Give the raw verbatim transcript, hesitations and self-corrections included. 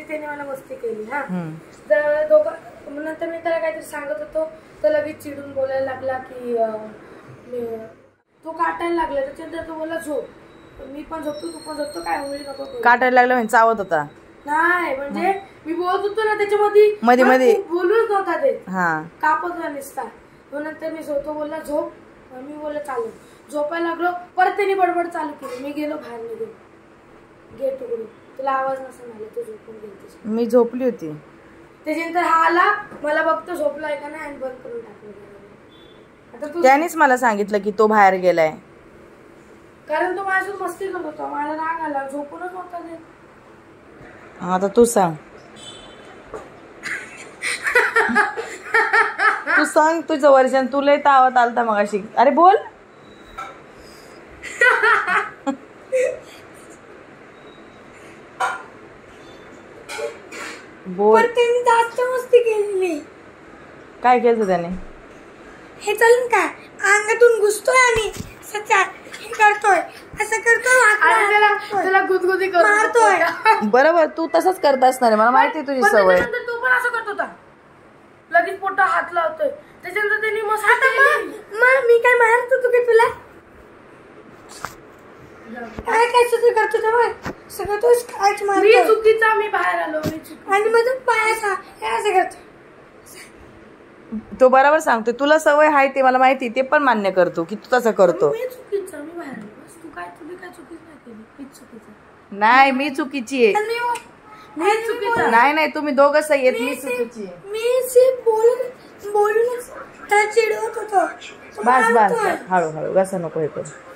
त्याने मला मस्ती केली हा. तर दोघं नंतर मी त्याला काहीतरी सांगत होतो तर लगेच चिडून बोलायला लागला की तो काटायला लागला. त्याच्यानंतर तो बोलला झोप. मी पण झोपतो तू पण झोपतो काय उंगली नको. काटायला लागला म्हणजे चावत होता नाही म्हणजे मी बोलत होतो ना त्याच्यामध्ये मध्ये मध्ये बोलूच नव्हता ते हा कापत होता नुसता. नंतर मी झोपतो बोलला झोप. मी बोलला चालू झोपायला लागलो. परत त्यांनी बडबड चालू केली. मी गेलो बाहेर निघून गेट उघडून. तुला आवाज नसेल आला तू झोपून गेली. मी झोपली होती. त्याच्यानंतर हा आला मला बघतो झोपलाय का नाही आणि बंद करून टाकलं. आता तू त्यानेच मला सांगितलं की तो बाहेर गेलाय कारण तो माझ्यासोबत मस्ती करत होता. मला राग आला झोपूनच होता ते. आता तू सांग तू सांग तुझं वर्षन तुला तावत आलता मगाशी. अरे बोल बोल. त्यांनी जास्त मस्ती केलेली. काय केलं त्याने? हे चालून काय अंगातून घुसतोय आणि सच्चा हे करतोय असं करतोय त्याला गुदगुदी मारतोय. बरोबर तू तसंच करत असणार मला माहिती तुझी सवय. तो पण असं करत होता लगेच पोटा हात लावतोय. त्याच्यानंतर त्यांनी मग मी काय मारत होतो की तुला काय काय चुकी करतो तेव्हा सगळं तूच कायच मारतो. चुकीचा मी बाहेर आलो आणि माझं पायाचा हे असं करतो. तो बरोबर सांगतो तुला सवय आहे ते मला माहिती. ते पण मान्य करतो की तू तसं करतो. मी चुकीचा मी बाहेर आलो बस. तू काय तुम्ही काय चुकीच नाही केली. मीच चुकीचं नाही मी चुकीची आहे. मी चुकीचा नाही नाही तुम्ही दोघं सही आहेत. मी चुकीची आहे. मी बोलून बोलूनच त्याला चिडवत होतो. बस बस हळू हळू कसं नको हे करू.